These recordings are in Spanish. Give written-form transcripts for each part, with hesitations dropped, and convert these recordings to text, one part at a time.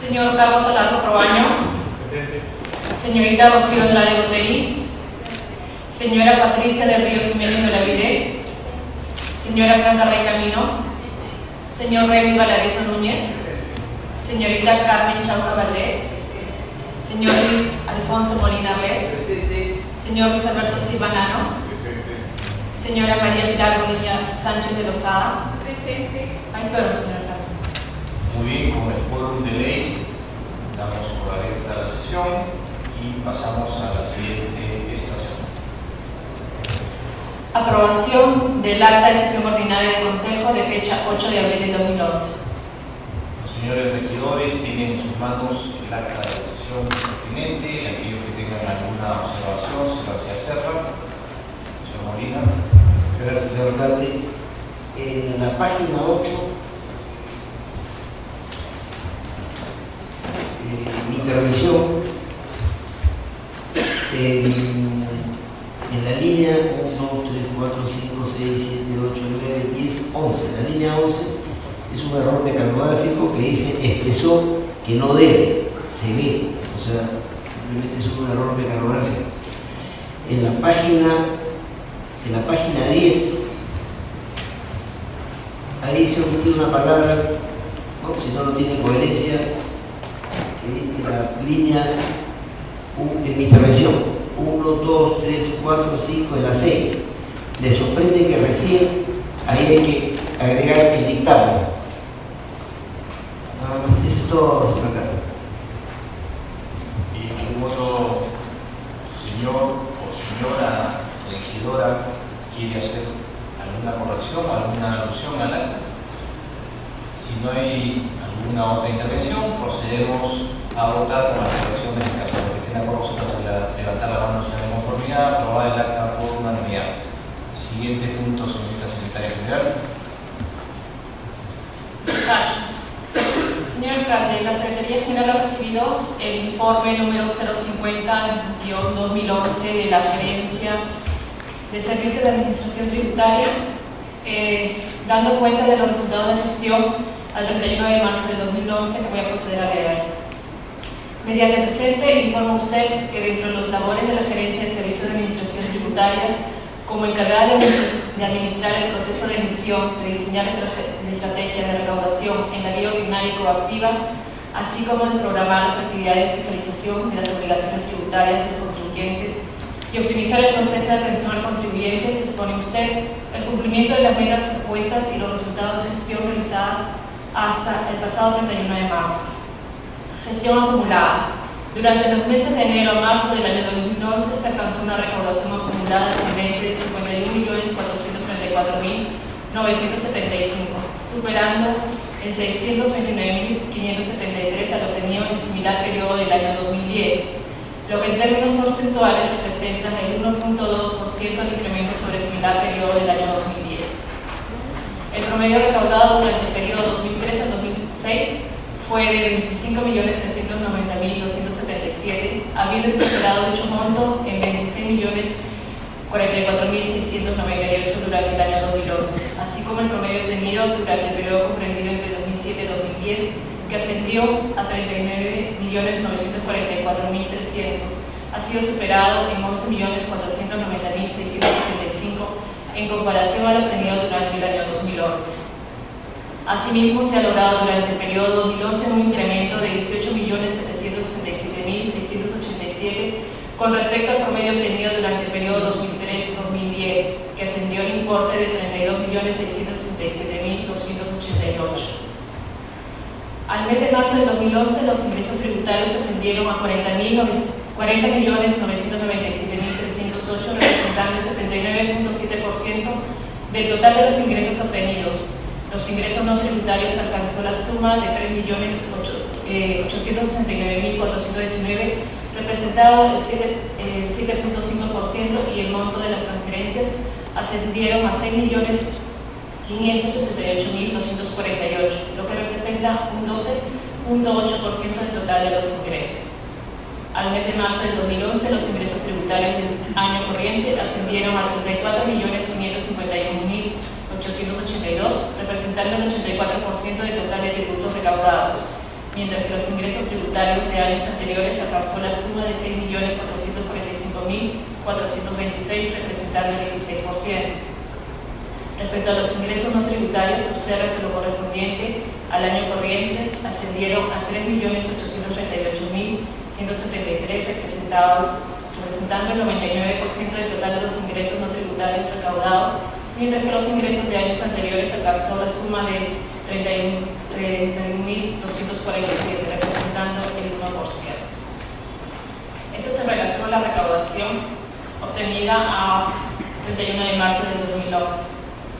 Señor Carlos Alarco Proaño. Señorita Rocío Andrade Botelli. Señora Patricia del Río Jiménez Belavide. Señora Franca Rey Camino. Señor Remy Valareso Núñez. Señorita Carmen Chauca Valdés. Señor Luis Alfonso Molina Res. Señor Luis Alberto Silvanano. Señora María Pilar Bonilla Sánchez de Lozada. Presente. Ay, perdón, señora Carmen. Muy bien, con el quórum de ley damos por abierta la sesión y pasamos a la siguiente estación. Aprobación del acta de sesión ordinaria del Consejo de fecha 8 de abril de 2011. Los señores regidores tienen en sus manos el acta de la sesión pertinente. Aquellos que tengan alguna observación se las hace hacerla. Señor Molina. Gracias, señor alcalde. En la página 8, mi intervención, en la línea 1, 2, 3, 4, 5, 6, 7, 8, 9, 10, 11. La línea 11 es un error mecanográfico que dice expresó que no debe, se ve. O sea, simplemente es un error mecanográfico. En la página 10, ahí se omitió una palabra, ¿no? Si no, no tiene coherencia. En la línea, en mi intervención, 1, 2, 3, 4, 5, en la 6. Me sorprende que recién ahí hay que agregar el dictamen. Eso es todo, señor alcalde. ¿Y algún otro señor o señora regidora quiere hacer alguna corrección o alguna alusión al acta? Si no hay alguna otra intervención, procedemos a votar con las correcciones en caso de que estén de acuerdo. Se pasa a levantar la mano en la conformidad, aprobar el acta por unanimidad. Siguiente punto, señorita secretaria general. Despacho. Señor alcalde, la Secretaría General ha recibido el informe número 050-2011 de la Gerencia de Servicios de Administración Tributaria, dando cuenta de los resultados de gestión al 31 de marzo del 2011, que voy a proceder a leer. Mediante el presente, informa usted que dentro de las labores de la Gerencia de Servicios de Administración Tributaria, como encargada de administrar el proceso de emisión, de diseñar la estrategia de recaudación en la vía ordinaria y coactiva, así como de programar las actividades de fiscalización de las obligaciones tributarias de los contribuyentes y optimizar el proceso de atención al contribuyente, se expone usted el cumplimiento de las metas propuestas y los resultados de gestión realizadas hasta el pasado 31 de marzo. Gestión acumulada. Durante los meses de enero a marzo del año 2011 se alcanzó una recaudación acumulada ascendente de 51.434.975, superando en 629.573 al obtenido en el similar periodo del año 2010, lo que en términos porcentuales representa el 1.2% del incremento sobre el similar periodo del año 2010. El promedio recaudado durante el periodo 2003 al 2006 fue de 25.790.277, habiendo superado dicho monto en 26.044.698 durante el año 2011, así como el promedio obtenido durante el periodo comprendido entre 2007 y 2010, que ascendió a 39.944.300, ha sido superado en 11.490.675 en comparación al obtenido durante el año 2011. Asimismo, se ha logrado durante el periodo 2011 un incremento de 18.767.687 con respecto al promedio obtenido durante el periodo 2003-2010, que ascendió el importe de 32.667.288. Al mes de marzo del 2011, los ingresos tributarios ascendieron a 40.997.308, representando el 79.7% del total de los ingresos obtenidos. Los ingresos no tributarios alcanzó la suma de 3.869.419, representado el 7.5%, y el monto de las transferencias ascendieron a 6.568.248, lo que representa un 12.8% del total de los ingresos. Al mes de marzo del 2011, los ingresos tributarios del año corriente ascendieron a 34.551.882, representando el 84% del total de tributos recaudados, mientras que los ingresos tributarios de años anteriores alcanzó la suma de 6.445.426, representando el 16%. Respecto a los ingresos no tributarios, se observa que lo correspondiente al año corriente ascendieron a 3.838.173, representando el 99% del total de los ingresos no tributarios recaudados, mientras que los ingresos de años anteriores alcanzó la suma de 31.247, representando el 1%. Esto se relaciona a la recaudación obtenida a 31 de marzo del 2011.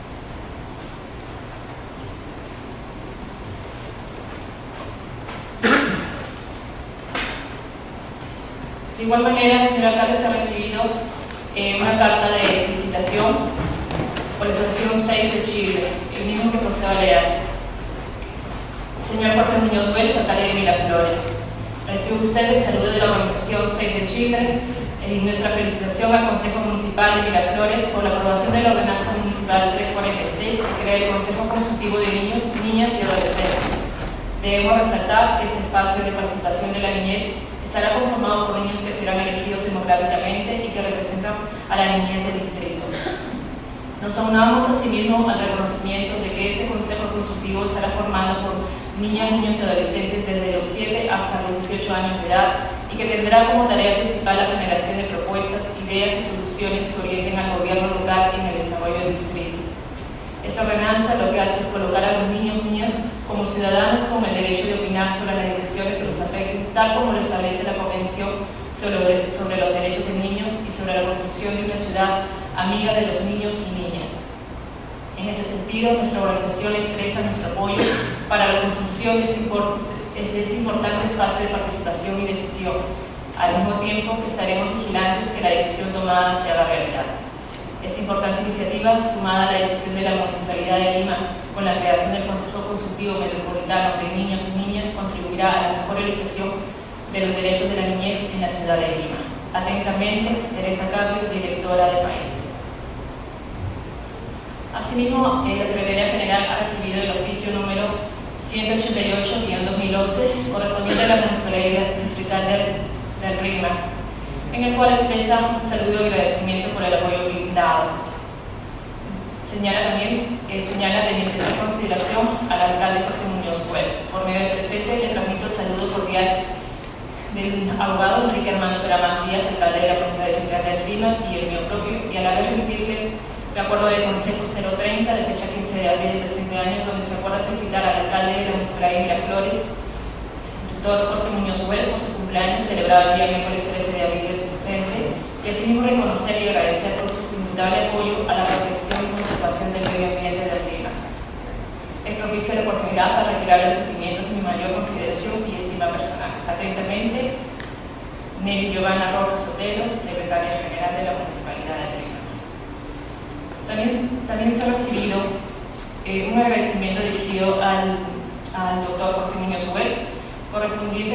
De igual manera, señor alcalde, se ha recibido una carta de felicitación por la Asociación Save the Children, el mismo que procedo a leer. Señor Jorge Muñoz Wells, alcalde de Miraflores, recibe usted el saludo de la organización Save the Children y nuestra felicitación al Consejo Municipal de Miraflores por la aprobación de la Ordenanza Municipal 346 que crea el Consejo Consultivo de Niños, Niñas y Adolescentes. Debemos resaltar que este espacio de participación de la niñez estará conformado por niños que serán elegidos democráticamente y que representan a la niñez del distrito. Nos aunamos asimismo al reconocimiento de que este Consejo Consultivo estará formado por niñas, niños y adolescentes desde los 7 hasta los 18 años de edad y que tendrá como tarea principal la generación de propuestas, ideas y soluciones que orienten al gobierno local en el desarrollo del distrito. Esta ordenanza lo que hace es colocar a los niños y niñas como ciudadanos con el derecho de opinar sobre las decisiones que los afecten, tal como lo establece la Convención sobre los Derechos de Niños y sobre la construcción de una ciudad amiga de los niños y niñas. En ese sentido, nuestra organización expresa nuestro apoyo para la construcción de este importante espacio de participación y decisión, al mismo tiempo que estaremos vigilantes que la decisión tomada se haga realidad. Esta importante iniciativa, sumada a la decisión de la Municipalidad de Lima con la creación del Consejo Consultivo Metropolitano de Niños y Niñas, contribuirá a la mejor realización de los derechos de la niñez en la ciudad de Lima. Atentamente, Teresa Carpio, directora de País. Asimismo, la Secretaría General ha recibido el oficio número 188-2011, correspondiente a la Municipalidad Distrital del RIMAC, en el cual expresa un saludo y agradecimiento por el apoyo brindado. Señala de mi especial consideración al alcalde Jorge Muñoz Wells. Por medio del presente, le transmito el saludo cordial del abogado Enrique Armando Peramás Díaz, alcalde de la Municipalidad Distrital del RIMAC, y el mío propio, y a la vez remitirle el acuerdo del Consejo 030 de fecha 15 de abril del presente año, donde se acuerda felicitar al alcalde de la Municipalidad de Miraflores, el doctor Jorge Muñoz Wells, por su cumpleaños celebrado el día miércoles 13 de abril del presente, y asimismo reconocer y agradecer por su indudable apoyo a la protección y conservación del medio ambiente del RIMAC. Es propicia la oportunidad para retirar los sentimientos de mi mayor consideración y estima personal. Atentamente, Nelly Giovanna Rojas Sotelo, secretaria general de la Municipalidad de Lima. También se ha recibido un agradecimiento dirigido al doctor Jorge Muñoz Wells, correspondiente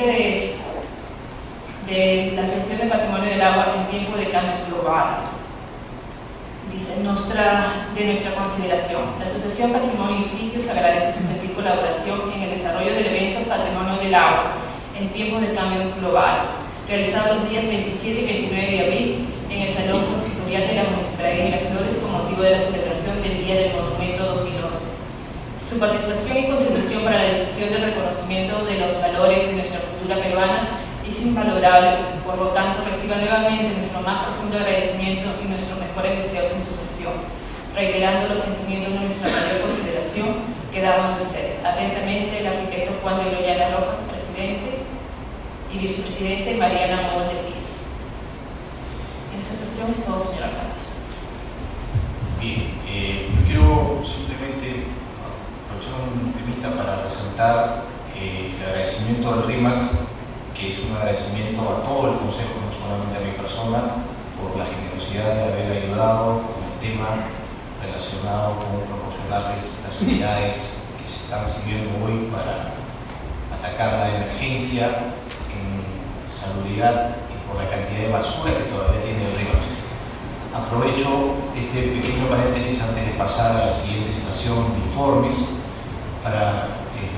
de la Asociación de Patrimonio del Agua en tiempo de cambios globales. Dice, de nuestra consideración, la Asociación Patrimonio y Sitios agradece su gentil colaboración en el desarrollo del evento Patrimonio del Agua en tiempos de cambios globales, realizado los días 27 y 29 de abril en el Salón Consistorial de la Municipalidad de Miraflores con motivo de la celebración del Día del Monumento 2011. Su participación y contribución para la difusión del reconocimiento de los valores de nuestra cultura peruana es invalorable, por lo tanto reciba nuevamente nuestro más profundo agradecimiento y nuestros mejores deseos en su gestión, reiterando los sentimientos de nuestra mayor consideración que damos de usted. Atentamente, el arquitecto Juan de Gloriana Rojas, presidente, y vicepresidente Mariana Mogol de Piz. En esta sesión es todo, señor alcalde. Bien, yo quiero simplemente aprovechar un temita para resaltar el agradecimiento al RIMAC, que es un agradecimiento a todo el Consejo, no solamente a mi persona, por la generosidad de haber ayudado con el tema relacionado con proporcionarles las unidades que se están sirviendo hoy para atacar la emergencia en salubridad y por la cantidad de basura que todavía tiene el RIMAC. Aprovecho este pequeño paréntesis antes de pasar a la siguiente estación de informes para invitar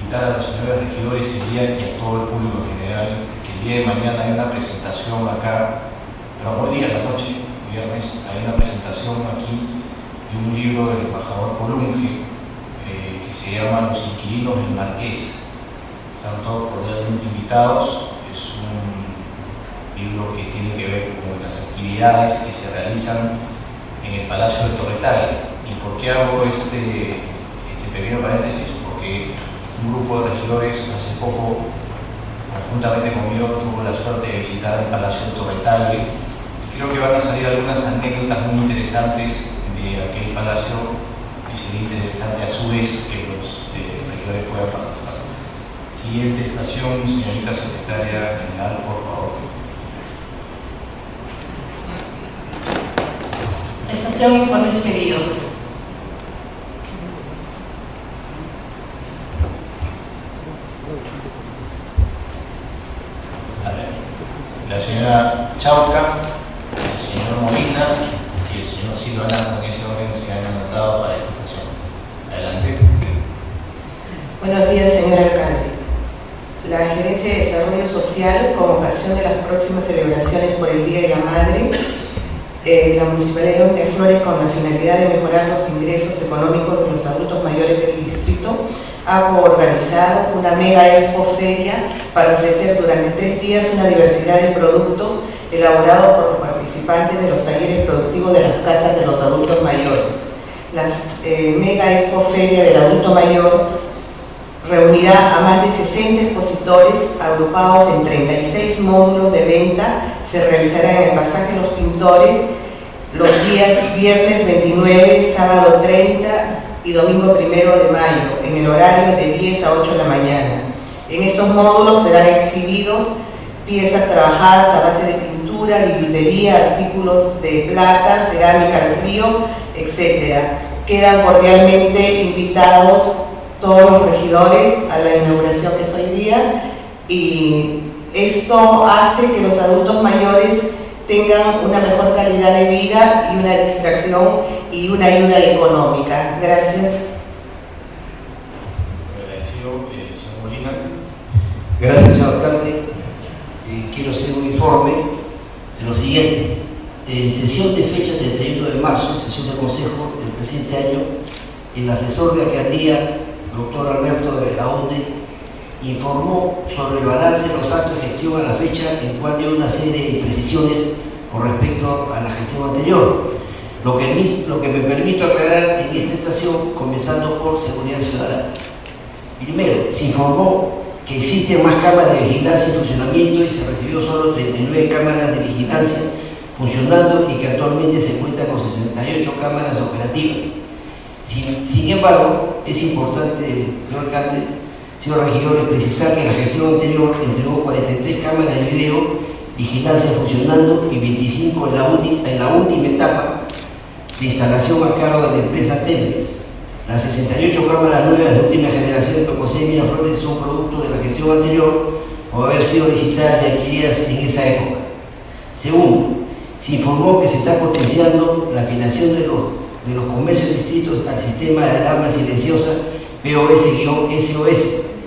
invitar a los señores regidores y a todo el público en general que el día de mañana hay una presentación acá, pero hoy día en la noche, viernes, hay una presentación aquí de un libro del embajador Colunge que se llama Los inquilinos del Marqués. Están todos cordialmente invitados. Es un libro que tiene que ver con las actividades que se realizan en el Palacio de Torretalla. ¿Y por qué hago este pequeño paréntesis? Porque un grupo de regidores hace poco, conjuntamente conmigo, tuvo la suerte de visitar el Palacio de Torretalla. Creo que van a salir algunas anécdotas muy interesantes de aquel palacio, y sería interesante a su vez que los regidores puedan participar. Siguiente estación, señorita secretaria general, por favor. Estación Informes Pedidos. La señora Chauca, el señor Molina y el señor Silvana, con ese orden se han anotado para esta estación. Adelante. Buenos días, señor alcalde. La Gerencia de Desarrollo Social, con ocasión de las próximas celebraciones por el Día de la Madre, la Municipalidad de Miraflores, con la finalidad de mejorar los ingresos económicos de los adultos mayores del distrito, ha organizado una mega expo feria para ofrecer durante 3 días una diversidad de productos elaborados por los participantes de los talleres productivos de las casas de los adultos mayores. La mega expo feria del adulto mayor reunirá a más de 60 expositores agrupados en 36 módulos de venta. Se realizará en el Pasaje Los Pintores los días viernes 29, sábado 30 y domingo 1 de mayo, en el horario de 10 a 8 de la mañana. En estos módulos serán exhibidos piezas trabajadas a base de pintura, billutería, artículos de plata, cerámica al frío, etc. Quedan cordialmente invitados todos los regidores a la inauguración que es hoy día, y esto hace que los adultos mayores tengan una mejor calidad de vida y una distracción y una ayuda económica. Gracias. Agradecido, señor Molina. Gracias, señor alcalde. Quiero hacer un informe de lo siguiente. En sesión de fecha 31 de marzo, sesión de consejo del presente año, el asesor de alcaldía, doctor Alberto de Belaunde, informó sobre el balance de los actos de gestión a la fecha, en cual dio una serie de precisiones con respecto a la gestión anterior, lo que me permito aclarar en esta estación, comenzando por seguridad ciudadana. Primero, se informó que existen más cámaras de vigilancia en funcionamiento y se recibió solo 39 cámaras de vigilancia funcionando, y que actualmente se cuenta con 68 cámaras operativas. Sin embargo, es importante, señor alcalde, señor regidores, precisar que la gestión anterior entregó 43 cámaras de video vigilancia funcionando y 25 en la última etapa de instalación a cargo de la empresa Telmex. Las 68 cámaras nuevas de última generación de Tocosé y Miraflores son producto de la gestión anterior o haber sido licitadas y adquiridas en esa época. Segundo, se informó que se está potenciando la afiliación de los comercios distritos al sistema de alarma silenciosa POS-SOS.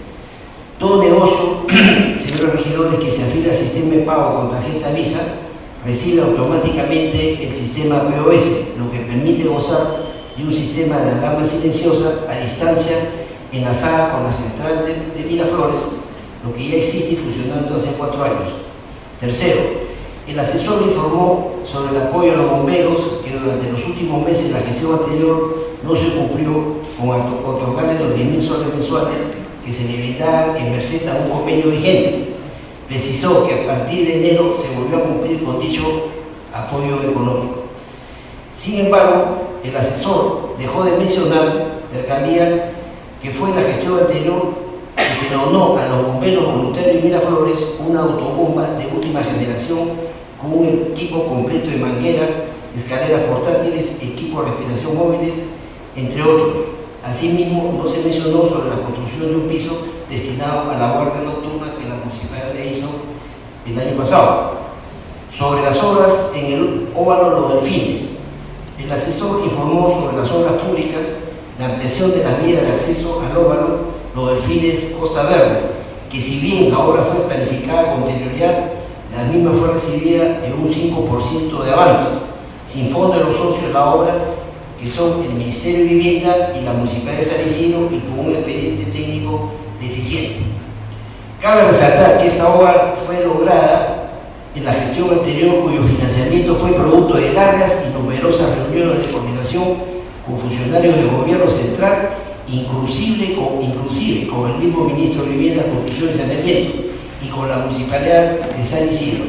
Todo negocio, señores regidores, que se afilia al sistema de pago con tarjeta Visa recibe automáticamente el sistema POS, lo que permite gozar de un sistema de alarma silenciosa a distancia enlazada con la central de Miraflores, lo que ya existe funcionando hace 4 años. Tercero, el asesor informó sobre el apoyo a los bomberos, que durante los últimos meses de la gestión anterior no se cumplió con otorgarles los 10.000 soles mensuales que se le brindaban en merced a un convenio vigente. Precisó que a partir de enero se volvió a cumplir con dicho apoyo económico. Sin embargo, el asesor dejó de mencionar de alcaldía que fue en la gestión anterior que se donó a los bomberos voluntarios de Miraflores una autobomba de última generación con un equipo completo de manguera, escaleras portátiles, equipos de respiración móviles, entre otros. Asimismo, no se mencionó sobre la construcción de un piso destinado a la guardia nocturna que la municipalidad le hizo el año pasado. Sobre las obras en el óvalo Los Delfines, el asesor informó sobre las obras públicas, la ampliación de las vías de acceso al óvalo Los Delfines Costa Verde, que si bien la obra fue planificada con anterioridad, la misma fue recibida en un 5% de avance, sin fondo de los socios de la obra, que son el Ministerio de Vivienda y la Municipalidad de San Isidro, y con un expediente técnico deficiente. Cabe resaltar que esta obra fue lograda en la gestión anterior, cuyo financiamiento fue producto de largas y numerosas reuniones de coordinación con funcionarios del gobierno central, inclusive con el mismo ministro de Vivienda, Construcción y Saneamiento, y con la Municipalidad de San Isidro,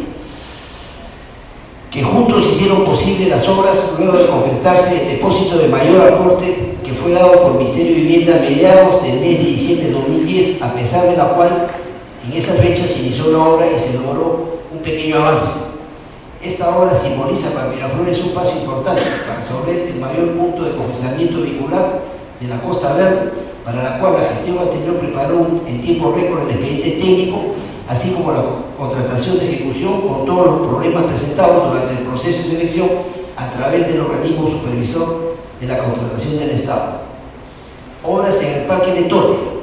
que juntos hicieron posible las obras luego de concretarse el depósito de mayor aporte que fue dado por el Ministerio de Vivienda a mediados del mes de diciembre de 2010, a pesar de la cual en esa fecha se inició la obra y se logró un pequeño avance. Esta obra simboliza para Miraflores un paso importante para resolver el mayor punto de congestionamiento vehicular de la Costa Verde, para la cual la gestión anterior preparó en tiempo récord el expediente técnico, así como la contratación de ejecución con todos los problemas presentados durante el proceso de selección a través del organismo supervisor de la contratación del Estado. Obras en el Parque Letonia.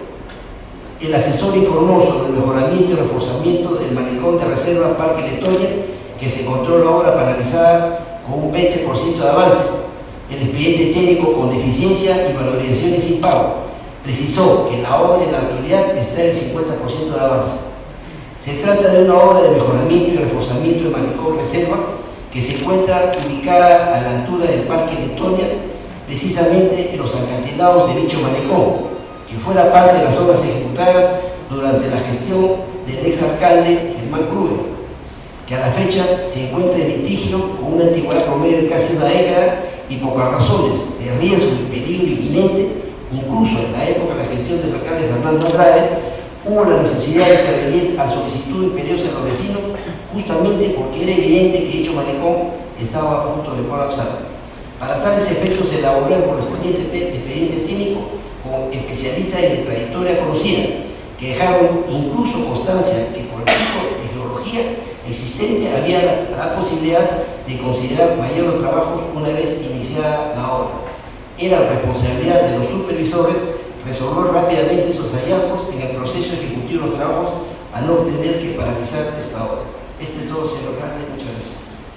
El asesor informó sobre el mejoramiento y reforzamiento del malecón de reserva Parque Letonia, que se encontró la obra paralizada con un 20% de avance. El expediente técnico con deficiencia y valorizaciones sin pago precisó que la obra en la actualidad está en el 50% de avance. Se trata de una obra de mejoramiento y reforzamiento del malecón reserva que se encuentra ubicada a la altura del Parque Letonia, precisamente en los acantilados de dicho malecón, que fuera parte de las obras ejecutadas durante la gestión del exalcalde Germán Kruger, que a la fecha se encuentra en litigio con una antigüedad promedio de casi una década y pocas razones de riesgo y peligro inminente. Incluso en la época de la gestión del alcalde Fernando Andrade hubo la necesidad de intervenir a solicitud imperiosa de los vecinos, justamente porque era evidente que dicho malecón estaba a punto de colapsar. Para tales efectos se elaboró el correspondiente expediente técnico con especialistas de trayectoria conocida, que dejaron incluso constancia que por el tipo de geología existente había la posibilidad de considerar mayores trabajos una vez iniciada la obra. Era responsabilidad de los supervisores resolver rápidamente esos hallazgos en el proceso ejecutivo de los trabajos, a no tener que paralizar esta obra. Este es todo, señor alcalde. Muchas gracias.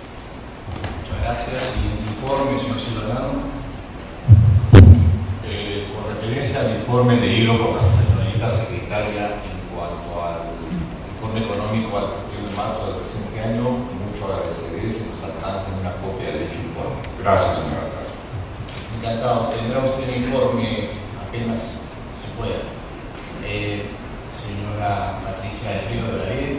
Muchas gracias. Siguiente informe, señor Ciudadano. Con referencia al informe leído por la señorita secretaria en cuanto al informe económico al 31 de marzo del presente año, mucho agradeceré si nos alcanzan una copia de dicho informe. Gracias, señor alcalde. Encantado. Tendrá usted el informe apenas se pueda. Señora Patricia del Río de la Ley.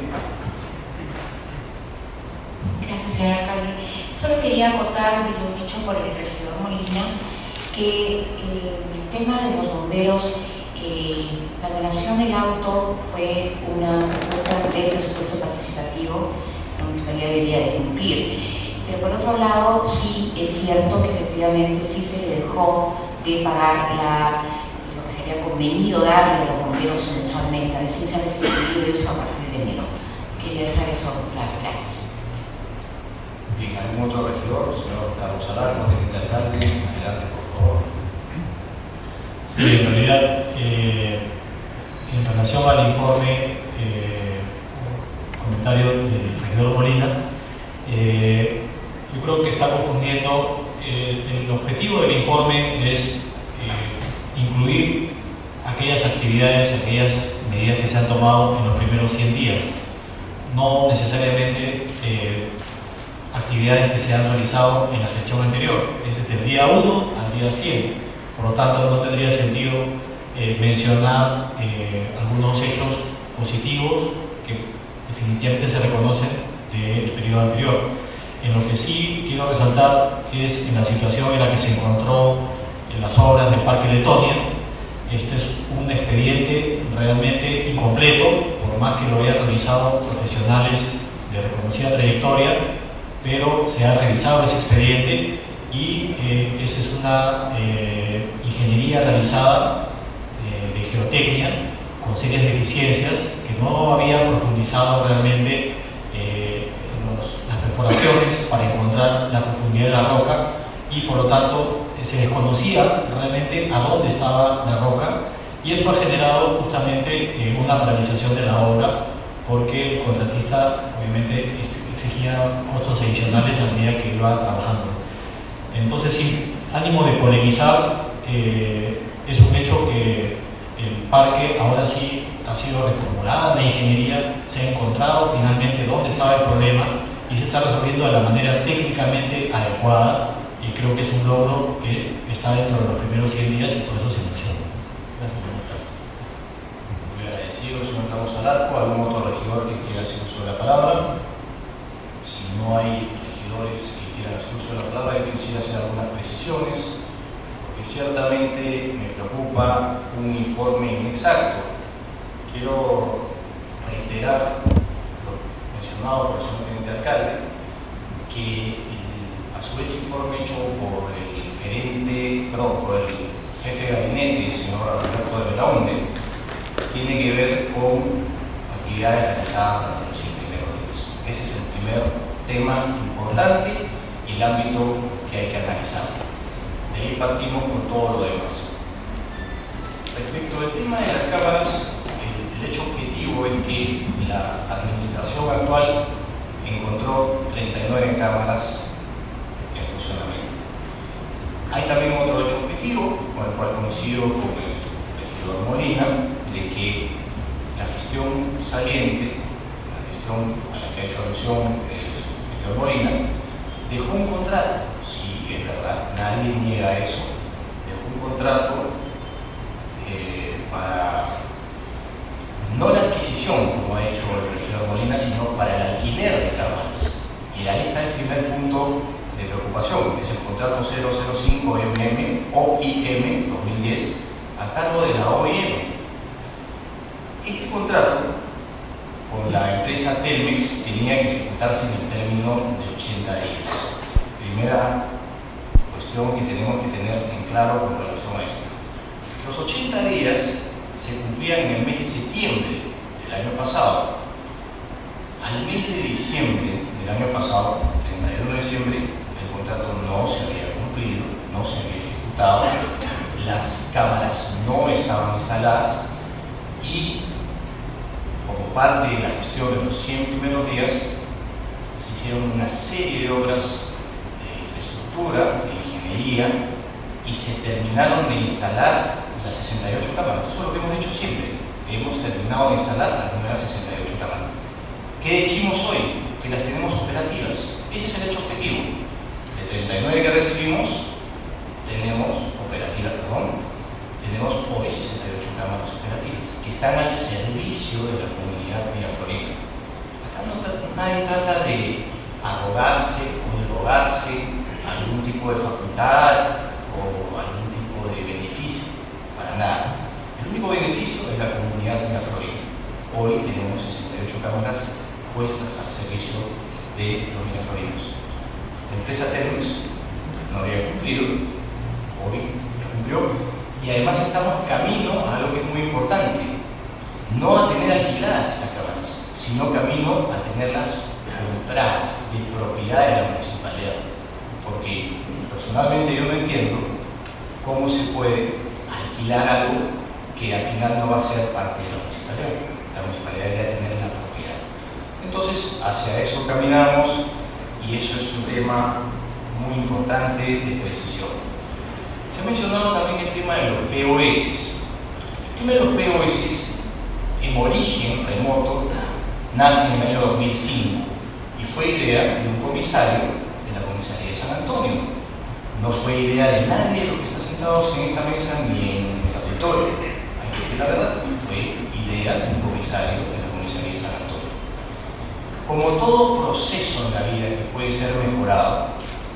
Gracias, señor alcalde. Solo quería acotar lo dicho por el regidor Molina, que el tema de los bomberos, la donación del auto fue una propuesta de presupuesto participativo, la municipalidad debería de cumplir. Pero por otro lado, sí es cierto que efectivamente sí se le dejó de pagar lo que se había convenido darle a los bomberos mensualmente. A veces se ha restituido eso a partir de enero. Quería dejar eso claro. Gracias. Bien, ¿algún otro regidor? Señor Carlos Alarma, teniente alcalde, adelante, por favor. Sí, en realidad, en relación al informe, comentario del regidor Molina, yo creo que está confundiendo. El objetivo del informe es incluir aquellas actividades, aquellas medidas que se han tomado en los primeros 100 días, no necesariamente actividades que se han realizado en la gestión anterior, es desde el día 1 al día 100. Por lo tanto, no tendría sentido mencionar algunos hechos positivos que definitivamente se reconocen del periodo anterior. En lo que sí quiero resaltar es en la situación en la que se encontró en las obras del Parque Letonia. Este es un expediente realmente incompleto, por más que lo hayan realizado profesionales de reconocida trayectoria, pero se ha revisado ese expediente y esa es una ingeniería realizada de geotecnia con serias deficiencias que no había profundizado realmente las perforaciones para encontrar la profundidad de la roca, y por lo tanto se desconocía realmente a dónde estaba la roca, y esto ha generado justamente una paralización de la obra, porque el contratista obviamente exigía costos adicionales a medida que iba trabajando. Entonces, sin ánimo de polemizar, es un hecho que el parque ahora sí ha sido reformulado, la ingeniería se ha encontrado finalmente dónde estaba el problema y se está resolviendo de la manera técnicamente adecuada, y creo que es un logro que está dentro de los primeros 100 días y por eso se menciona. Gracias, señor. Muy agradecido, señor Carlos Alarco. ¿Algún otro regidor que quiera hacer uso de la palabra? Si no hay regidores que quieran hacer uso de la palabra, yo quisiera hacer algunas precisiones, porque ciertamente me preocupa un informe inexacto. Quiero reiterar lo mencionado por el señor teniente alcalde, que a su vez informe hecho por el por el jefe de gabinete, el señor Alberto de Belaunde, tiene que ver con actividades realizadas durante los 100 primeros días. Ese es el primer tema importante y el ámbito que hay que analizar. De ahí partimos con todo lo demás. Respecto al tema de las cámaras, el hecho objetivo es que la administración actual encontró 39 cámaras en funcionamiento. Hay también otro hecho objetivo, con el cual coincido con el regidor Molina, de que la gestión saliente, la gestión a la que ha hecho alusión el regidor Molina, dejó un contrato, sí, es verdad, nadie niega eso, dejó un contrato para no la adquisición, como ha hecho el regidor Molina, sino para el alquiler de cámaras. Y ahí está el primer punto de preocupación, que es el contrato 005 OIM 2010 a cargo de la OIM. Este contrato con la empresa Telmex tenía que ejecutarse en el término de 80 días. Primera cuestión que tenemos que tener en claro con relación a esto. Los 80 días se cumplían en el mes de septiembre del año pasado. Al mes de diciembre del año pasado, 31 de diciembre, el contrato no se había cumplido, no se había ejecutado, las cámaras no estaban instaladas y, como parte de la gestión de los 100 primeros días, se hicieron una serie de obras de infraestructura, de ingeniería, y se terminaron de instalar las 68 cámaras. Eso es lo que hemos dicho siempre. Hemos terminado de instalar las primeras 68 cámaras. ¿Qué decimos hoy? Que las tenemos operativas. Ese es el hecho objetivo. De 39 que recibimos, tenemos hoy 68 cámaras operativas que están al servicio de la comunidad miraflorina. Acá nadie trata de arrogarse o de rogarse algún tipo de facultad o algún tipo de beneficio. Para nada. El único beneficio es la comunidad miraflorina. Hoy tenemos 68 cámaras puestas al servicio de los miraflorinos. La empresa Telmex no había cumplido, hoy ya cumplió, y además estamos camino a algo que es muy importante: no a tener alquiladas estas cámaras, sino camino a tenerlas compradas de propiedad de la municipalidad. Porque personalmente yo no entiendo cómo se puede alquilar algo que al final no va a ser parte de la municipalidad. La municipalidad debe tener la propiedad. Entonces, hacia eso caminamos, y eso es un tema muy importante de precisión. Se ha mencionado también el tema de los POS. El tema de los POS, en origen remoto, nace en el año 2005 y fue idea de un comisario de la comisaría de San Antonio. No fue idea de nadie de los que está sentados en esta mesa ni en el auditorio. Hay que decir la verdad, fue idea de un comisario de la comisaría de San Antonio. Como todo proceso en la vida que puede ser mejorado,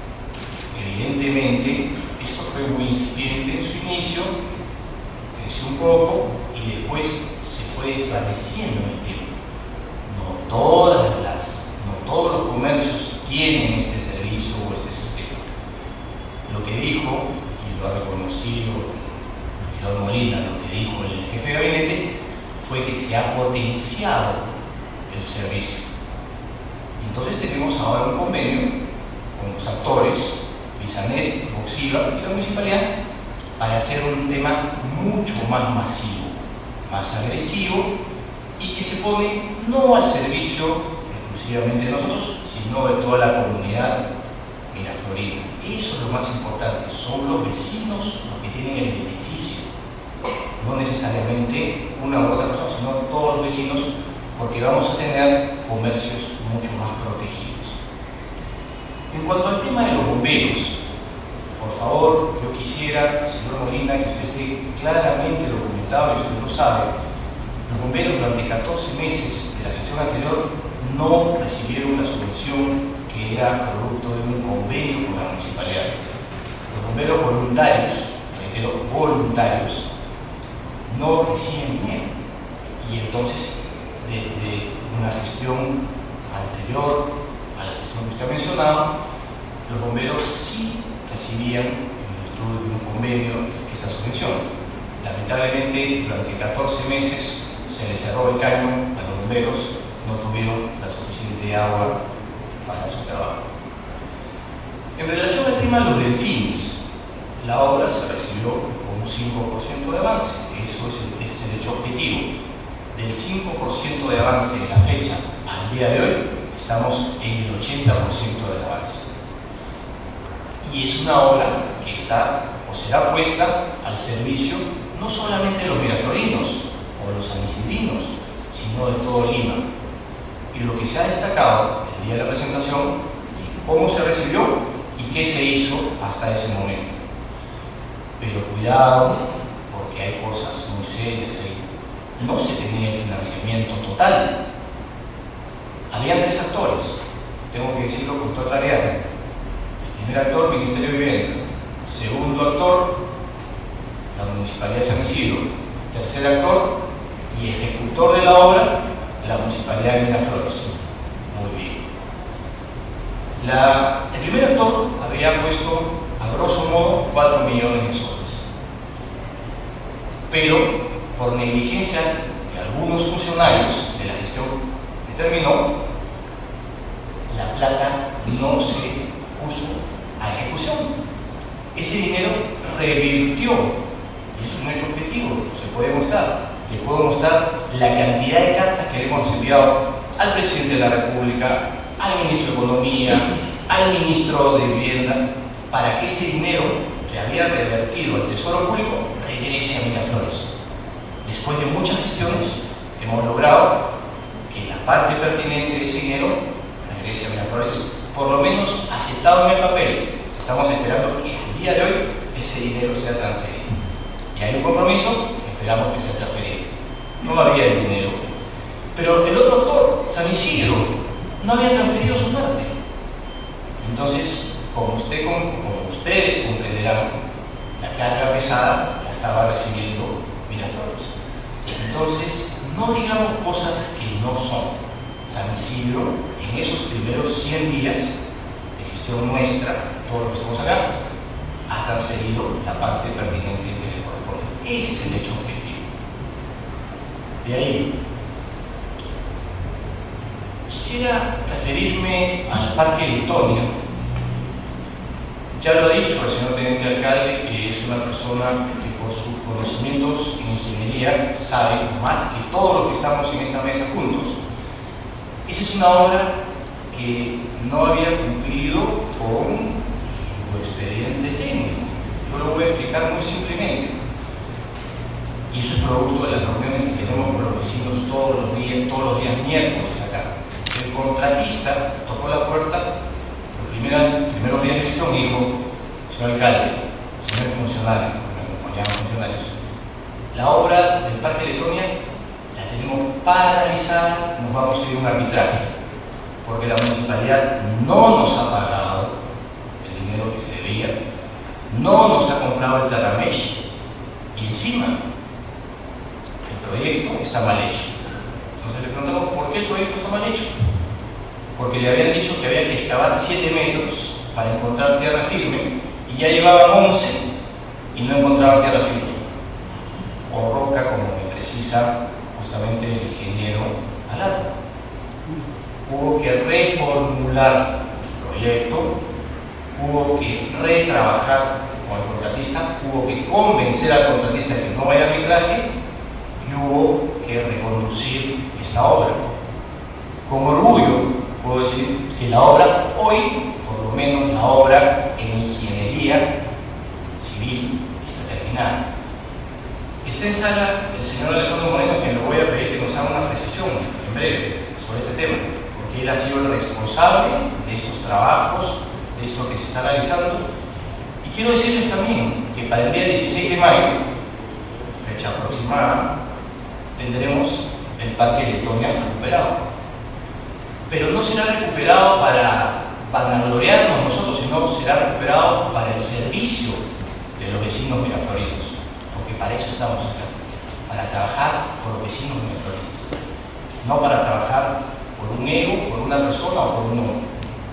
evidentemente esto fue muy incipiente en su inicio, creció un poco y después se fue desvaneciendo en el tiempo. No todos los comercios tienen este servicio o este sistema. Lo que dijo, y lo ha reconocido el doctor Molina, lo que dijo el jefe de gabinete, fue que se ha potenciado el servicio. Entonces tenemos ahora un convenio con los actores, Bisanet, Boxiva y la municipalidad, para hacer un tema mucho más masivo, más agresivo y que se pone no al servicio exclusivamente de nosotros, sino de toda la comunidad miraflorina. Eso es lo más importante, son los vecinos los que tienen el beneficio, no necesariamente una u otra persona, sino todos los vecinos, porque vamos a tener comercios mucho más protegidos. En cuanto al tema de los bomberos, por favor, yo quisiera, señor Molina, que usted esté claramente documentado, y usted lo sabe. Los bomberos durante 14 meses de la gestión anterior no recibieron la subvención que era producto de un convenio con la municipalidad. Los bomberos voluntarios, reitero, voluntarios, no reciben dinero. Y entonces, desde una gestión anterior a la gestión que usted ha mencionado, los bomberos sí recibían, en virtud de un convenio, esta subvención. Lamentablemente, durante 14 meses se les cerró el caño a los bomberos, no tuvieron la suficiente agua para su trabajo. En relación al tema de los delfines, la obra se recibió con un 5% de avance. Ese es el hecho objetivo. Del 5% de avance de la fecha al día de hoy, estamos en el 80% del avance. Y es una obra que está o será puesta al servicio no solamente de los miraflorinos o los sanisidrinos, sino de todo Lima. Y lo que se ha destacado el día de la presentación es cómo se recibió y qué se hizo hasta ese momento. Pero cuidado, porque hay cosas muy serias ahí. No se tenía el financiamiento total. Había 3 actores, tengo que decirlo con toda claridad. El primer actor, Ministerio de Vivienda. Segundo actor, la Municipalidad de San Isidro. Tercer actor y ejecutor de la obra, la Municipalidad de Miraflores. Muy bien. El primer actor había puesto, a grosso modo, 4 millones de soles. Pero, por negligencia de algunos funcionarios de la gestión que terminó, la plata no se puso a ejecución. Ese dinero revirtió, y eso es un hecho objetivo, se puede mostrar. Le puedo mostrar la cantidad de cartas que le hemos enviado al presidente de la República, al ministro de Economía, al ministro de Vivienda, para que ese dinero que había revertido al Tesoro Público regrese a Miraflores. Después de muchas gestiones, hemos logrado que la parte pertinente de ese dinero regrese a Miraflores, por lo menos aceptado en el papel. Estamos esperando que al día de hoy ese dinero sea transferido. Y hay un compromiso, esperamos que sea transferido. No había el dinero. Pero el otro actor, San Isidro, no había transferido su parte. Entonces, como ustedes comprenderán, la carga pesada la estaba recibiendo Miraflores. Entonces, no digamos cosas que no son. San Isidro, en esos primeros 100 días de gestión nuestra, todos los que estamos acá, ha transferido la parte pertinente que le corresponde. Ese es el hecho objetivo. De ahí, quisiera referirme al Parque Letonia. Ya lo ha dicho el señor teniente alcalde, que es una persona que por sus conocimientos en ingeniería sabe más que todos los que estamos en esta mesa juntos. Esa es una obra que no había cumplido con su expediente técnico. Yo lo voy a explicar muy simplemente. Y eso es producto de las reuniones que tenemos con los vecinos todos los días miércoles acá. El contratista tocó la puerta los primeros días de gestión y dijo: señor alcalde, señor funcionario, me acompañaban funcionarios, la obra del Parque Letonia la tenemos paralizada, nos vamos a ir a un arbitraje, porque la municipalidad no nos ha pagado el dinero que se debía, no nos ha comprado el Taramesh y encima el proyecto está mal hecho. Entonces le preguntamos por qué el proyecto está mal hecho. Porque le habían dicho que había que excavar 7 metros para encontrar tierra firme y ya llevaban 11 y no encontraban tierra firme o roca, como me precisa justamente el ingeniero Alar. Hubo que reformular el proyecto, hubo que retrabajar con el contratista, hubo que convencer al contratista de que no vaya a arbitraje y hubo que reconducir esta obra. Con orgullo puedo decir que la obra hoy, por lo menos la obra en ingeniería civil, está terminada. Está en sala el señor Alejandro Moreno, que le voy a pedir que nos haga una precisión en breve sobre este tema, porque él ha sido el responsable de estos trabajos, de esto que se está realizando. Y quiero decirles también que para el día 16 de mayo, fecha aproximada, tendremos el Parque Letonia recuperado. Pero no será recuperado para vanagloriarnos nosotros, sino será recuperado para el servicio de los vecinos miraflorinos, porque para eso estamos acá, para trabajar por los vecinos miraflorinos, no para trabajar por un ego, por una persona o por un hombre.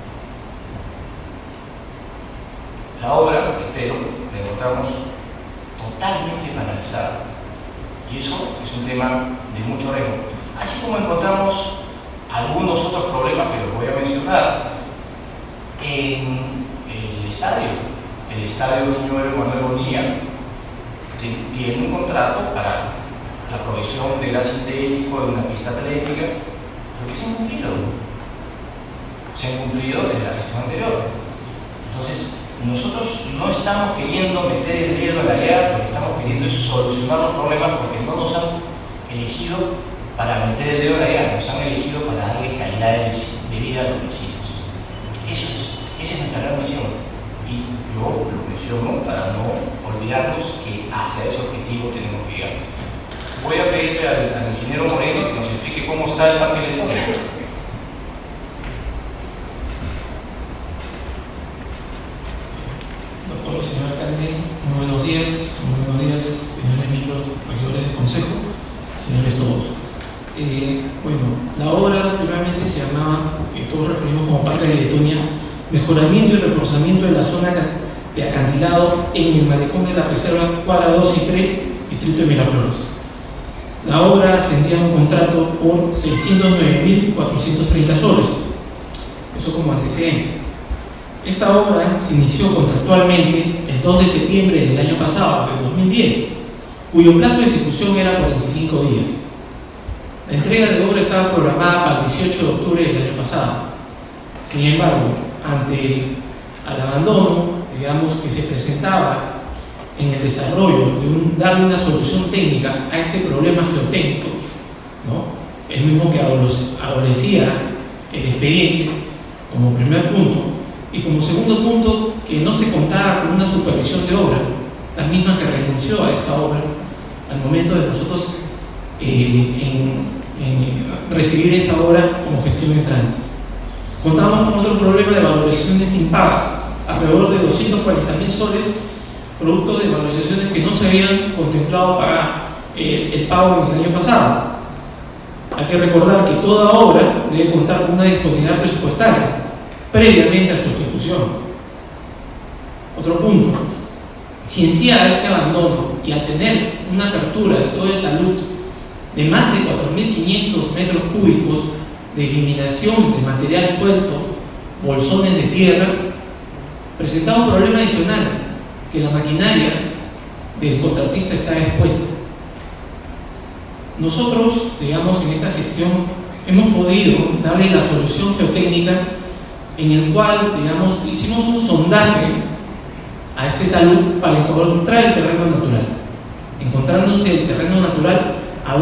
La obra, espero, la encontramos totalmente paralizada, y eso es un tema de mucho riesgo, así como encontramos algunos otros problemas que los voy a mencionar en el estadio. El estadio Niño Manuel Bonilla tiene un contrato para la provisión de gas sintético, de una pista atlética, lo que se han cumplido. Se han cumplido desde la gestión anterior. Entonces, nosotros no estamos queriendo meter el dedo en la llaga, lo que estamos queriendo es solucionar los problemas, porque no nos han elegido para meter el dedo en la llaga, nos han elegido para darle calidad de vida a los vecinos. Esa es nuestra gran misión. Y yo lo menciono para no olvidarnos que hacia ese objetivo tenemos que llegar. Voy a pedirle al ingeniero Moreno que nos explique cómo está el Parque Letonia. Doctor, señor alcalde, muy buenos días, señores miembros mayores del Consejo, señores todos. Bueno, la obra primeramente se llamaba, que todos referimos como Parque de Letonia, mejoramiento y reforzamiento de la zona de acantilado en el malecón de la reserva cuadra 2 y 3, distrito de Miraflores. La obra ascendía a un contrato por 609.430 soles, eso como antecedente. Esta obra se inició contractualmente el 2 de septiembre del año pasado, del 2010, cuyo plazo de ejecución era 45 días. La entrega de obra estaba programada para el 18 de octubre del año pasado. Sin embargo, ante el abandono, digamos, que se presentaba en el desarrollo de darle una solución técnica a este problema geotécnico, ¿no? El mismo que adolecía el expediente como primer punto, y como segundo punto, que no se contaba con una supervisión de obra, la misma que renunció a esta obra al momento de nosotros recibir esta obra como gestión entrante. Contamos con otro problema de valorizaciones impagas, alrededor de 240.000 soles, producto de valorizaciones que no se habían contemplado para el pago en el año pasado. Hay que recordar que toda obra debe contar con una disponibilidad presupuestaria previamente a su ejecución. Otro punto, cienciada este abandono y al tener una apertura de todo el talud de más de 4.500 metros cúbicos de eliminación de material suelto, bolsones de tierra, presentaba un problema adicional, que la maquinaria del contratista está expuesta. Nosotros, digamos, en esta gestión hemos podido darle la solución geotécnica en el cual, digamos, hicimos un sondaje a este talud para encontrar el terreno natural, encontrándose el terreno natural a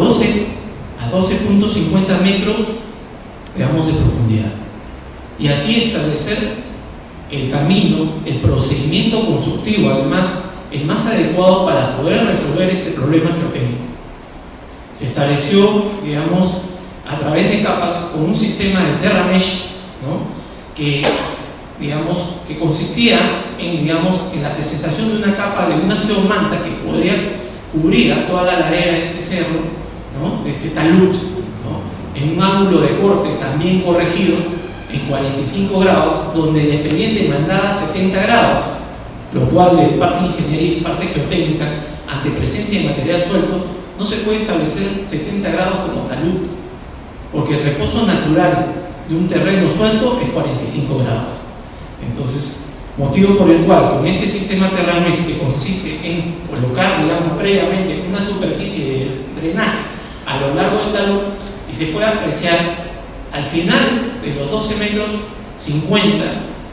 12.50 metros, digamos, de profundidad, y así establecer el camino, el procedimiento constructivo, además el más adecuado para poder resolver este problema geotécnico. Se estableció, digamos, a través de capas con un sistema de Terra Mesh, ¿no? que consistía en la presentación de una capa de una geomanta que podría cubrir a toda la ladera de este cerro, ¿no? de este talud, ¿no? en un ángulo de corte también corregido en 45 grados, donde el expediente mandaba 70 grados, lo cual de parte de ingeniería y parte geotécnica, ante presencia de material suelto, no se puede establecer 70 grados como talud, porque el reposo natural de un terreno suelto es 45 grados. Entonces, motivo por el cual con este sistema terranuis, que consiste en colocar, digamos, previamente una superficie de drenaje a lo largo del talud, y se puede apreciar al final de los 12 metros 50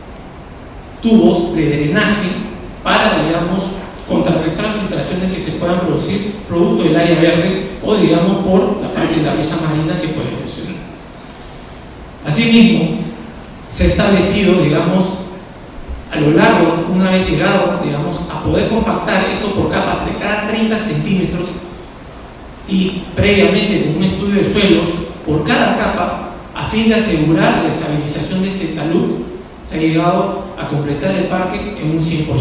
tubos de drenaje para, digamos, contrarrestar filtraciones que se puedan producir producto del área verde o, digamos, por la parte de la brisa marina que puede erosionar. Asimismo, se ha establecido, digamos, a lo largo, una vez llegado, digamos, a poder compactar esto por capas de cada 30 centímetros y previamente con un estudio de suelos por cada capa, a fin de asegurar la estabilización de este talud, se ha llegado a completar el parque en un 100%.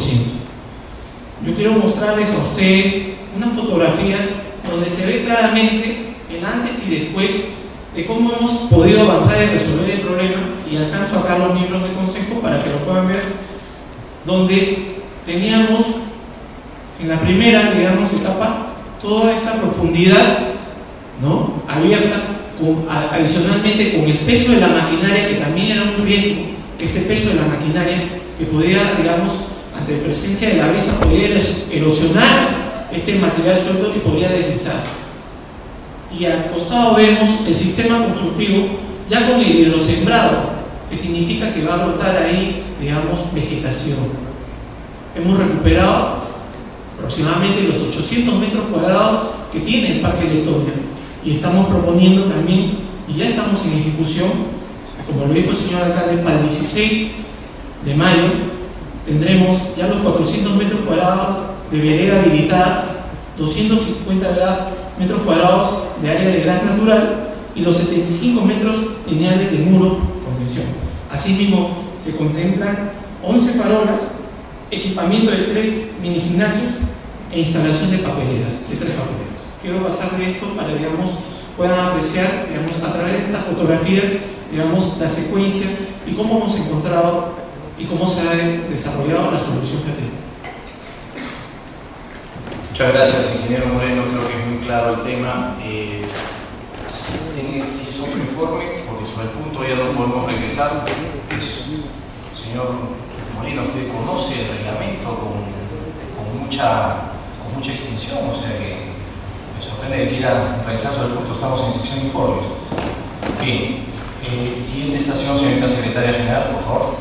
Yo quiero mostrarles a ustedes unas fotografías donde se ve claramente el antes y después de cómo hemos podido avanzar en resolver el problema, y alcanzo acá a los miembros del consejo para que lo puedan ver, donde teníamos en la primera, digamos, etapa toda esta profundidad, ¿no?, abierta, adicionalmente con el peso de la maquinaria, que también era un riesgo, este peso de la maquinaria que podía, digamos, ante presencia de la brisa, podía erosionar este material suelto y podía deslizar. Y al costado vemos el sistema constructivo ya con el hidrosembrado, que significa que va a brotar ahí, digamos, vegetación. Hemos recuperado aproximadamente los 800 metros cuadrados que tiene el Parque Letonia, y estamos proponiendo también, y ya estamos en ejecución, como lo dijo el señor alcalde, para el 16 de mayo tendremos ya los 400 metros cuadrados de vereda habilitada, 250 metros cuadrados de área de gas natural y los 75 metros lineales de muro contención. Asimismo, se contemplan 11 farolas, equipamiento de 3 mini gimnasios e instalación de papeleras, de 3 papeleras. Quiero pasarle esto para, digamos, puedan apreciar, digamos, a través de estas fotografías, digamos, la secuencia y cómo hemos encontrado y cómo se ha desarrollado la solución que tenemos. Muchas gracias, ingeniero Moreno. Creo que es muy claro el tema. Si es otro informe, porque sobre el punto ya no podemos regresar. Señor Molina, usted conoce el reglamento con mucha extensión, o sea que me sorprende que quiera realizar sobre el punto. Estamos en sección de informes. Bien, siguiente estación, señorita secretaria general, por favor.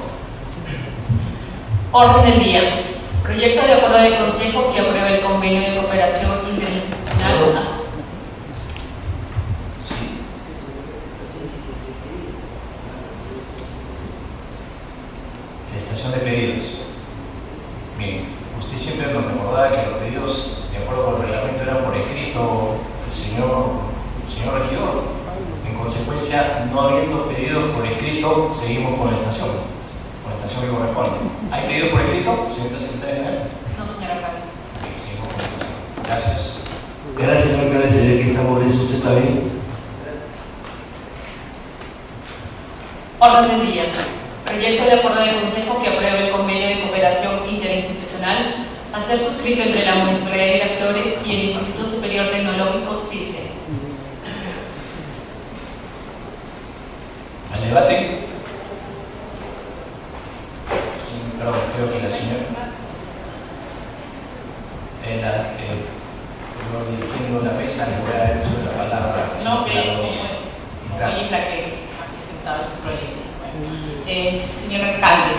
Orden del día. Proyecto de acuerdo del Consejo que aprueba el convenio de cooperación interinstitucional. La estación de pedidos. Bien, usted siempre nos recordaba que los pedidos, de acuerdo con el reglamento, eran por escrito, el señor regidor. En consecuencia, no habiendo pedidos por escrito, seguimos con la estación que corresponde. ¿Hay pedidos por escrito, señorita secretaria general? No, señora alcalde. Bien, seguimos con la estación. Gracias. Gracias, señor alcalde. Se ve que estamos listos. ¿Usted está bien? Orden del día. Proyecto de acuerdo del Consejo que aprueba el convenio de cooperación interinstitucional a ser suscrito entre la Municipalidad de Miraflores y el Instituto Superior Tecnológico CICE. ¿Al debate? Perdón, creo que la señora dirigiendo la mesa le voy a dar uso de la palabra. No, creo que ella es la que ha presentado este proyecto. Señor alcalde,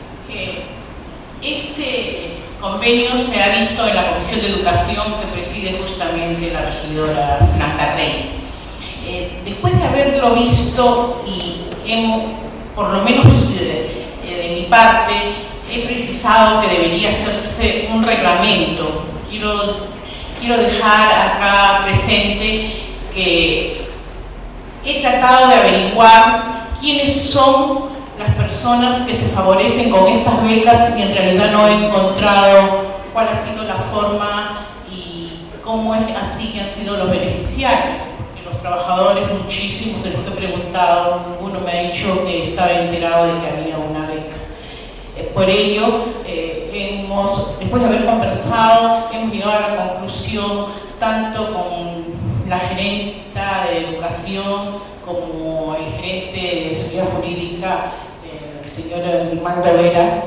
este convenio se ha visto en la Comisión de Educación que preside justamente la regidora Blanca Rey. Después de haberlo visto y por lo menos de mi parte, he precisado que debería hacerse un reglamento. Quiero dejar acá presente que he tratado de averiguar quiénes son las personas que se favorecen con estas becas y en realidad no he encontrado cuál ha sido la forma y cómo es así que han sido los beneficiarios. Porque los trabajadores, muchísimos de los que he preguntado, ninguno me ha dicho que estaba enterado de que había una beca. Por ello, después de haber conversado, hemos llegado a la conclusión, tanto con la gerenta de educación como el gerente de seguridad jurídica, el señor Armando Vera,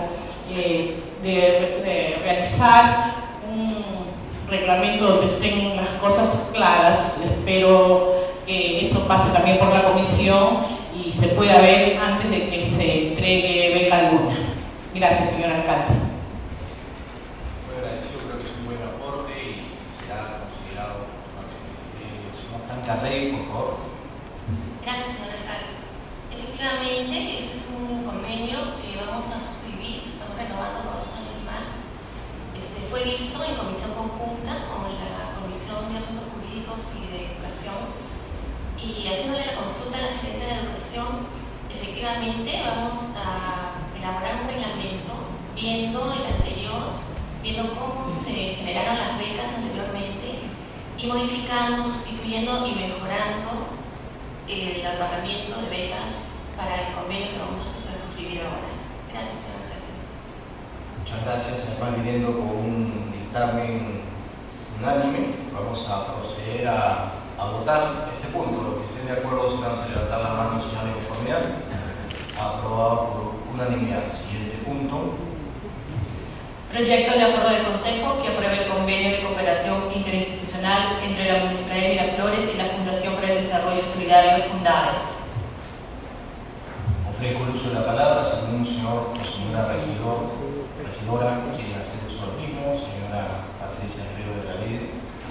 de realizar un reglamento donde estén las cosas claras. Espero que eso pase también por la comisión y se pueda ver antes de que se entregue beca alguna. Gracias, señor alcalde. Muy agradecido, creo que es un buen aporte y será considerado. Señor Franca Rey, por favor. Gracias, señor alcalde. Efectivamente, este es un convenio que vamos a suscribir, estamos renovando por 2 años más. Fue visto en comisión conjunta con la Comisión de Asuntos Jurídicos y de Educación, y haciéndole la consulta a la gerente de Educación, efectivamente vamos a elaborar un reglamento viendo el anterior, viendo cómo se generaron las becas anteriormente y modificando, sustituyendo y mejorando el otorgamiento de becas para el convenio que vamos a suscribir ahora. Gracias, señor alcalde. Muchas gracias. Además, viniendo con un dictamen unánime, vamos a proceder a votar este punto. Los que estén de acuerdo, si van a levantar la mano, señal de conformidad. Aprobado por unanimidad. Siguiente punto. Proyecto de acuerdo de consejo que apruebe el convenio de cooperación interinstitucional entre la Municipalidad de Miraflores y la Fundación para el Desarrollo Solidario Fundades. Ofrezco el uso de la palabra, si algún señor o señora regidora quiere hacer uso del mismo. Señora Patricia Río de la Lide.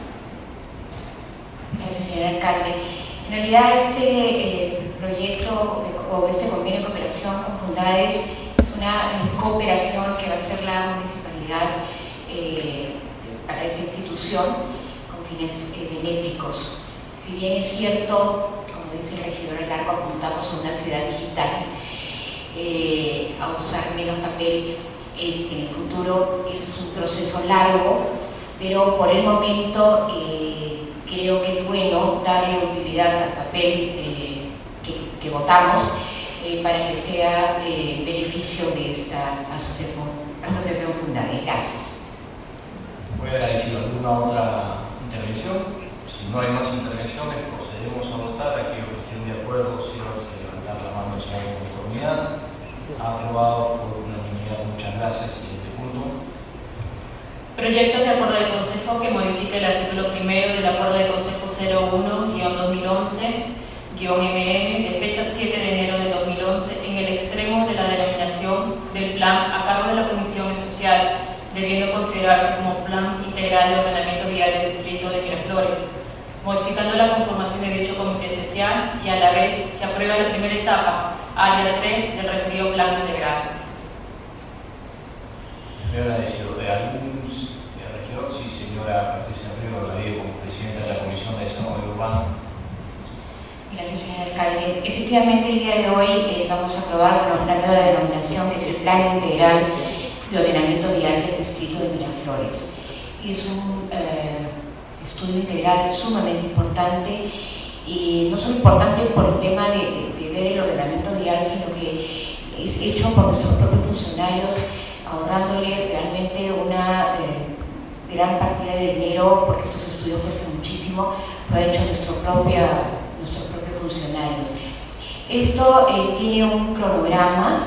Gracias, señor alcalde. En realidad este proyecto o este convenio de cooperación con Fundades es una cooperación que va a hacer la municipalidad para esta institución con fines benéficos. Si bien es cierto, como dice el regidor Largo, apuntamos a una ciudad digital, a usar menos papel, en el futuro es un proceso largo, pero por el momento creo que es bueno darle utilidad al papel que votamos para que sea beneficio de esta asociación fundada. Gracias. Muy agradecido. ¿Alguna otra intervención? Si no hay más intervenciones, procedemos a votar. Aquellos que estén de acuerdo, sírvanse a levantar la mano si hay conformidad. Aprobado por unanimidad. Muchas gracias. Siguiente punto. Proyecto de acuerdo de consejo que modifique el artículo 1 del acuerdo de consejo 01-2011-MM de fecha 7 de enero de 2011 en el extremo de la denominación del plan a cargo de la Comisión Especial, debiendo considerarse como plan integral de ordenamiento vial del distrito de Miraflores, modificando la conformación de dicho comité especial y a la vez se aprueba la primera etapa, área 3 del referido plan integral. Muy agradecido. ¿De algún regidor? Sí, señora Patricia Río, la ley como presidenta de la Comisión de Desarrollo Urbano. Gracias, señor alcalde. Efectivamente, el día de hoy vamos a aprobar una nueva denominación que es el Plan Integral de Ordenamiento Vial del Distrito de Miraflores. Y es un estudio integral sumamente importante, y no solo importante por el tema de ver el ordenamiento vial, sino que es hecho por nuestros propios funcionarios, ahorrándole realmente una gran partida de dinero, porque estos estudios cuestan muchísimo. Lo ha hecho nuestros propios funcionarios. Esto tiene un cronograma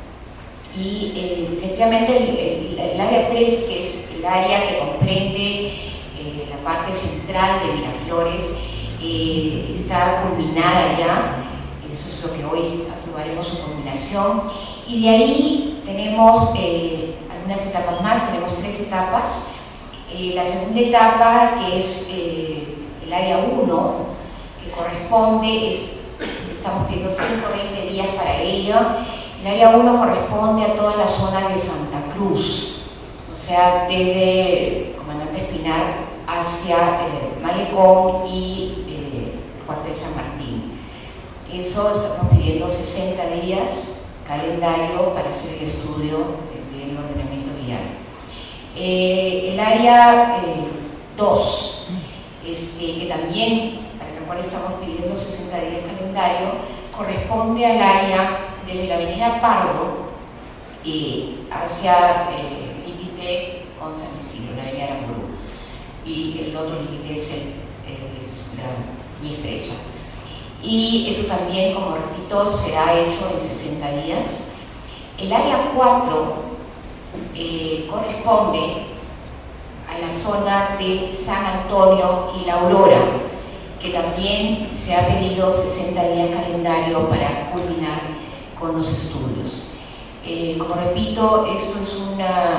y efectivamente el área 3, que es el área que comprende la parte central de Miraflores, está culminada ya. Eso es lo que hoy aprobaremos, su culminación, y de ahí tenemos algunas etapas más. Tenemos 3 etapas. La segunda etapa, que es el área 1, que corresponde, estamos pidiendo 120 días para ello. El área 1 corresponde a toda la zona de Santa Cruz, o sea, desde Comandante Espinar hacia Malecón y Cuartel San Martín. Eso estamos pidiendo 60 días calendario para hacer el estudio del ordenamiento vial. El área 2, que también, para la cual estamos pidiendo 60 días calendario, corresponde al área desde la avenida Pardo hacia el límite con San Isidro, la avenida Aramburu, y el otro límite es la vía expresa. Y eso también, como repito, será hecho en 60 días. El área 4 corresponde a la zona de San Antonio y La Aurora, que también se ha pedido 60 días calendario para culminar con los estudios. Como repito, esto es un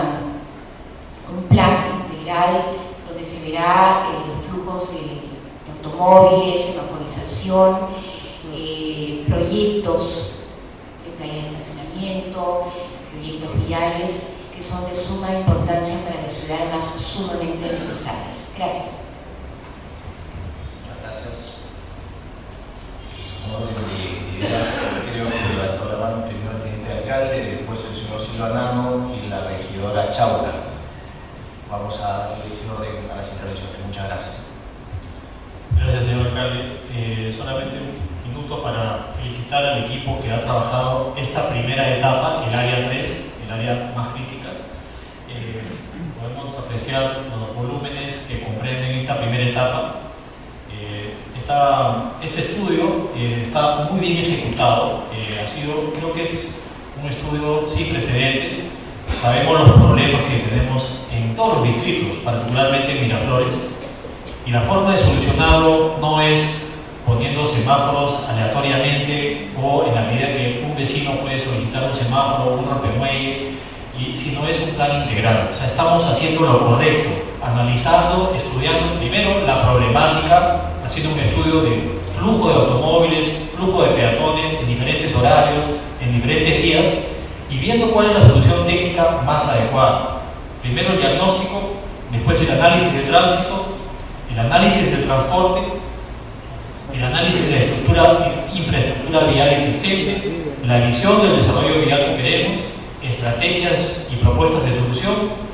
plan integral donde se verá flujos de automóviles, semaforización, proyectos de playas de estacionamiento, proyectos viales que son de suma importancia para la ciudad, además sumamente necesarias. Gracias. Muchas gracias. En orden de ideas, creo que levantó la mano primero el teniente alcalde, después el señor Silva Nano y la regidora Chaura. Vamos a darle ese orden a las intervenciones. Muchas gracias. Gracias, señor alcalde. Solamente un minuto para felicitar al equipo que ha trabajado esta primera etapa, el área 3, el área más crítica. Podemos apreciar los volúmenes que comprenden esta primera etapa. Este estudio está muy bien ejecutado. Creo que es un estudio sin precedentes. Sabemos los problemas que tenemos en todos los distritos, particularmente en Miraflores, y la forma de solucionarlo no es poniendo semáforos aleatoriamente o en la medida que un vecino puede solicitar un semáforo o un rompemuelle, sino es un plan integral. O sea, estamos haciendo lo correcto, analizando, estudiando primero la problemática, haciendo un estudio de flujo de automóviles, flujo de peatones en diferentes horarios, en diferentes días, y viendo cuál es la solución técnica más adecuada. Primero el diagnóstico, después el análisis de tránsito, el análisis del transporte, el análisis de la infraestructura vial existente, la visión del desarrollo vial que queremos, estrategias y propuestas de solución,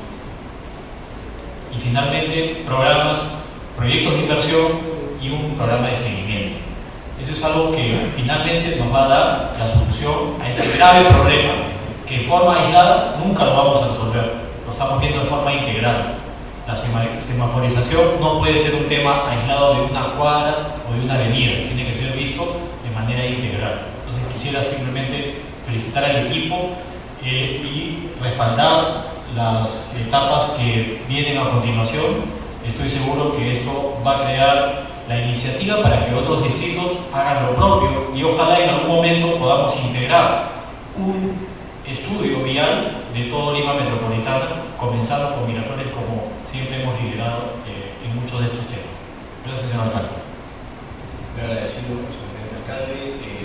y finalmente proyectos de inversión y un programa de seguimiento. Eso es algo que finalmente nos va a dar la solución a este grave problema que en forma aislada nunca lo vamos a resolver. Lo estamos viendo de forma integral. La semaforización no puede ser un tema aislado de una cuadra o de una avenida, tiene que ser visto de manera integral. Entonces quisiera simplemente felicitar al equipo y respaldar las etapas que vienen a continuación. Estoy seguro que esto va a crear la iniciativa para que otros distritos hagan lo propio y ojalá en algún momento podamos integrar un estudio vial de todo Lima Metropolitana, comenzando con Miraflores, como siempre hemos liderado en muchos de estos temas. Gracias, señor alcalde. Muy agradecido, señor alcalde.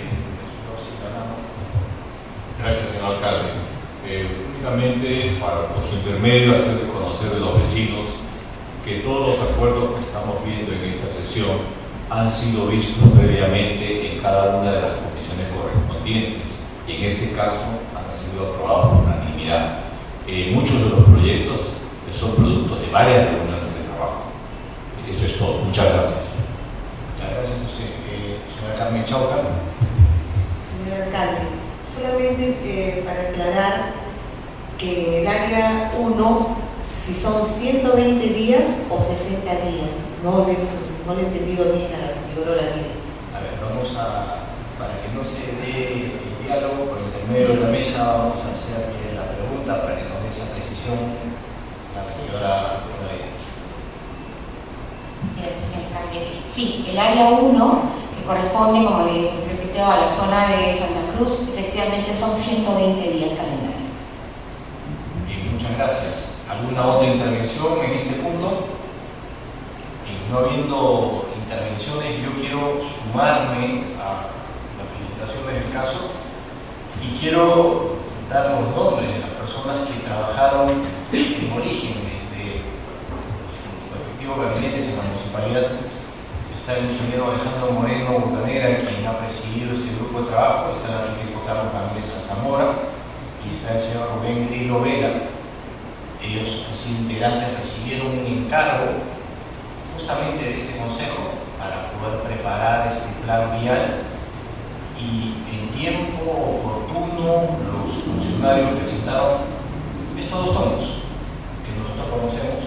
Gracias, señor alcalde. Únicamente para su intermedio hacer conocer de los vecinos que todos los acuerdos que estamos viendo en esta sesión han sido vistos previamente en cada una de las comisiones correspondientes y en este caso han sido aprobados por unanimidad. Muchos de los proyectos son productos de varias reuniones de trabajo. Eso es todo. Muchas gracias. Gracias a usted. Señora Carmen Chauca. Señor alcalde, solamente para aclarar que en el área 1, si son 120 días o 60 días, no le he entendido bien a la regidora Oladide. A ver, para que no se dé el diálogo por intermedio de la mesa, vamos a hacer la pregunta para que nos dé esa precisión la regidora Oladide. Gracias, señor alcalde. Sí, el área 1, que corresponde, como le repito, a la zona de Santa Cruz, efectivamente son 120 días calendario. Bien, muchas gracias. ¿Alguna otra intervención en este punto? No habiendo intervenciones, yo quiero sumarme a las felicitaciones del caso y quiero dar los nombres de las personas que trabajaron en origen desde sus respectivos gabinetes en la municipalidad. Está el ingeniero Alejandro Moreno Bucanera, quien ha presidido este grupo de trabajo, está el arquitecto Carlos Ramírez Zamora y está el señor Rubén Grillo Vela. Ellos, así integrantes, recibieron un encargo justamente de este consejo para poder preparar este plan vial y en tiempo oportuno los funcionarios presentaron estos 2 tomos que nosotros conocemos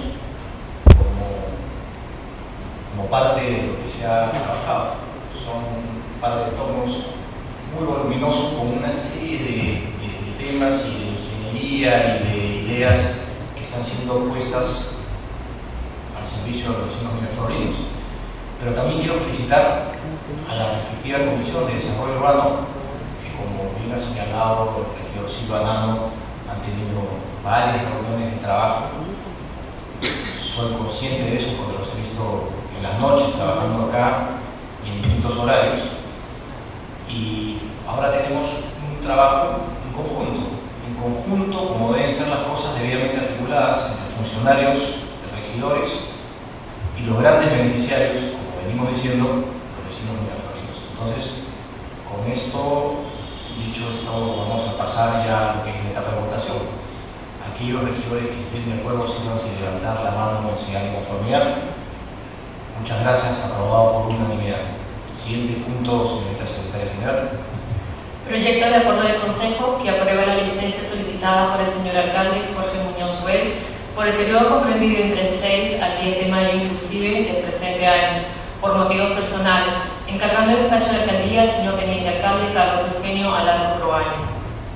como parte de lo que se ha trabajado. Son un par de tomos muy voluminosos con una serie de temas y de ingeniería y de ideas que están siendo puestas al servicio de los vecinos miraflorinos. Pero también quiero felicitar a la respectiva Comisión de Desarrollo Urbano, que como bien ha señalado el regidor Silva Nano, han tenido varias reuniones de trabajo. Soy consciente de eso porque los he visto en las noches trabajando acá y en distintos horarios. Y ahora tenemos un trabajo en conjunto, como deben ser las cosas, debidamente articuladas entre funcionarios, regidores y los grandes beneficiarios, como venimos diciendo, los vecinos miraflorinos. Entonces, con esto, dicho esto, vamos a pasar ya a lo que es la etapa de votación. Aquellos regidores que estén de acuerdo, sírvanse de levantar la mano en señal de conformidad. Muchas gracias, aprobado por unanimidad. Siguiente punto, señorita secretaria general. Proyecto de acuerdo de consejo que aprueba la licencia solicitada por el señor alcalde Jorge Muñoz Wells por el periodo comprendido entre el 6 al 10 de mayo inclusive del presente año, por motivos personales, encargando el despacho de alcaldía al señor teniente alcalde Carlos Eugenio Alarco Proaño.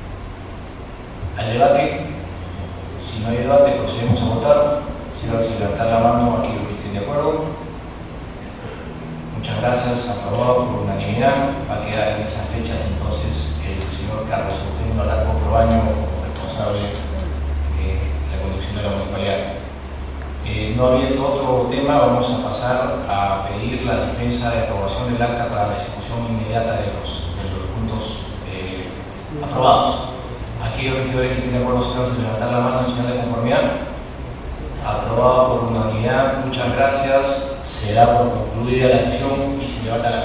Al debate. Si no hay debate, procedemos a votar. Sírvanse de levantar la mano aquellos que estén de acuerdo. Muchas gracias, aprobado por unanimidad. Va a quedar en esas fechas entonces el señor Carlos Eugenio Alarco Proaño como responsable de la conducción de la municipalidad. No habiendo otro tema, vamos a pasar a pedir la dispensa de aprobación del acta para la ejecución inmediata de los puntos aprobados. Aquellos regidores que estén de acuerdo, se levantar la mano en señal de conformidad. Aprobado por unanimidad. Muchas gracias. Se da por concluida la sesión y se levanta la